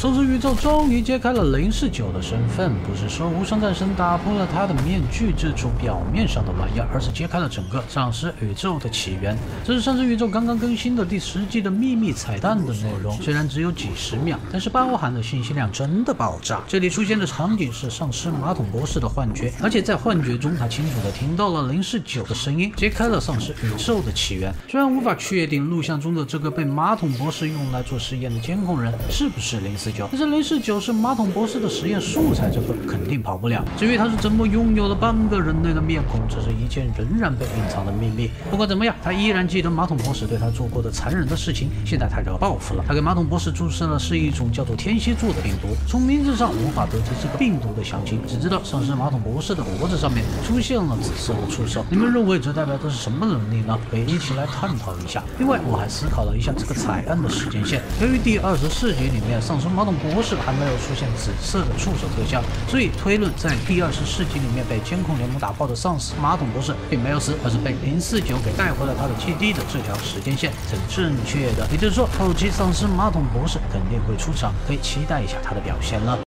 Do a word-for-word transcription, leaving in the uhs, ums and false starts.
丧尸宇宙终于揭开了零四九的身份，不是说无双战神打破了他的面具，掷出表面上的玩意儿，而是揭开了整个丧尸宇宙的起源。这是丧尸宇宙刚刚更新的第十季的秘密彩蛋的内容，虽然只有几十秒，但是包含的信息量真的爆炸。这里出现的场景是丧尸马桶博士的幻觉，而且在幻觉中，他清楚地听到了零四九的声音，揭开了丧尸宇宙的起源。虽然无法确定录像中的这个被马桶博士用来做实验的监控人是不是零四九，但是零四九是马桶博士的实验素材，这份肯定跑不了。至于他是怎么拥有了半个人类的面孔，这是一件仍然被隐藏的秘密。不管怎么样，他依然记得马桶博士对他做过的残忍的事情，现在他就要报复了。他给马桶博士注射了是一种叫做天蝎座的病毒，从名字上无法得知这个病毒的详情，只知道丧尸马桶博士的脖子上面出现了紫色的触手。你们认为这代表的是什么能力呢？可以一起来探讨一下。另外，我还思考了一下这个彩蛋的时间线。由于第二十四集里面丧尸马桶博士还没有出现紫色的触手特效，所以推论在第二十四集里面被监控联盟打爆的丧尸马桶博士并没有死，而是被零四九给带回了他的基地的这条时间线是正确的。也就是说，后期丧尸马桶博士肯定会出场，可以期待一下他的表现了。